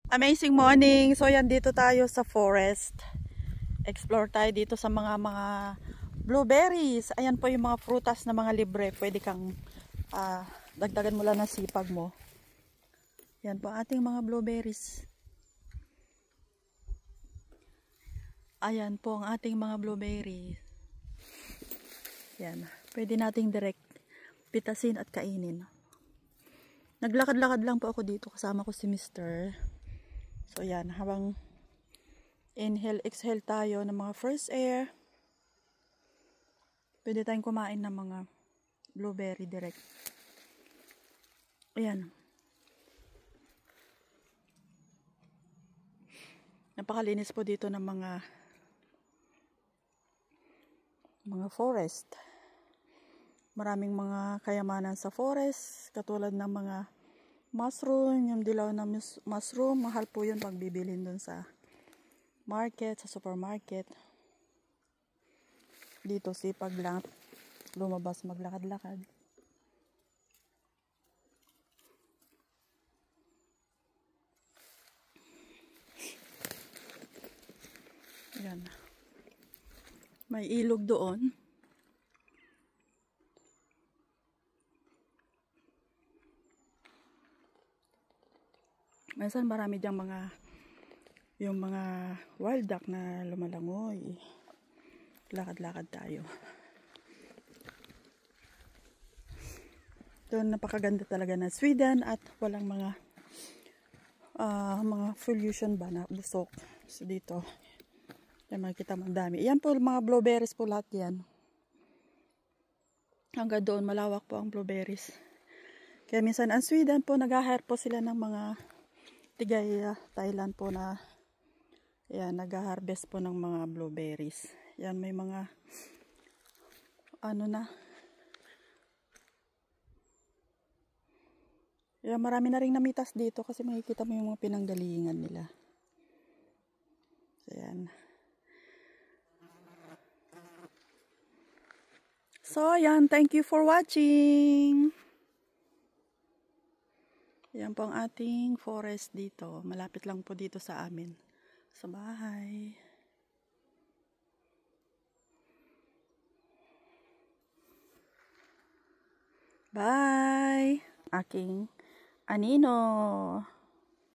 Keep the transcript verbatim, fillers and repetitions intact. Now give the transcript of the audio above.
Amazing morning! So yan, dito tayo sa forest. Explore tayo dito sa mga mga blueberries. Ayan po yung mga frutas na mga libre. Pwede kang uh, dagdagan mo lang ng sipag mo. Yan po ating mga blueberries. Ayan po ang ating mga blueberries. Yan. Pwede nating direct pitasin at kainin. Naglakad-lakad lang po ako dito. Kasama ko si mister So yan, habang inhale, exhale tayo ng mga fresh air, pwede tayong kumain ng mga blueberry direct. Ayan. Napakalinis po dito ng mga mga forest. Maraming mga kayamanan sa forest, katulad ng mga mushroom, yung dilaw na mushroom, mahal po yun pag bibilhin dun sa market, sa supermarket. Dito sipag lang lumabas maglakad-lakad. Yan. May ilog doon. Minsan marami diyang mga yung mga wild duck na lumalangoy. Lakad-lakad tayo. Doon napakaganda talaga na Sweden at walang mga uh, mga pollution ba na busok. So dito, yan makikita mo dami. Yan po mga blueberries po lahat yan. Hanggang doon malawak po ang blueberries. Kaya minsan ang Sweden po nag-hire po sila ng mga tigay uh, Thailand po na yan, nag-harvest po ng mga blueberries. Yan, may mga ano na yan, marami na rin namitas dito kasi makikita mo yung mga pinanggalingan nila. So yan. So yan, thank you for watching. Yan po ang ating forest dito. Malapit lang po dito sa amin. Sa bahay. Bye! Aking anino.